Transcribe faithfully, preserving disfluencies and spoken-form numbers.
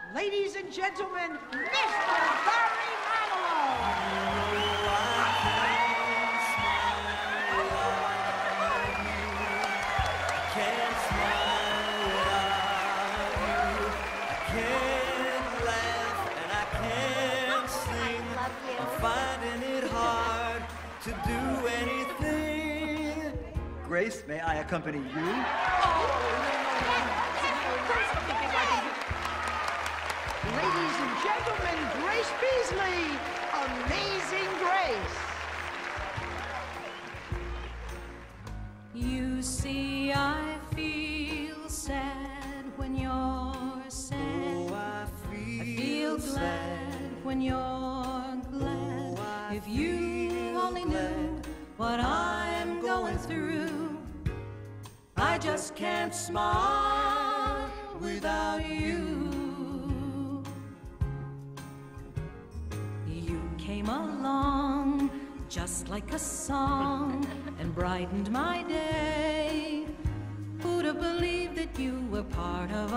Ladies and gentlemen, Mister Barry Manilow. Finding it hard to do anything. Grace, may I accompany you? Ladies and gentlemen, Grace Beasley, Amazing Grace. You see, I feel sad when you're sad. Oh, I feel, I feel glad sad when you're glad. Oh, if you only knew what I'm going through, I just can't smile without you. You came along just like a song and brightened my day. Who'd have believed that you were part of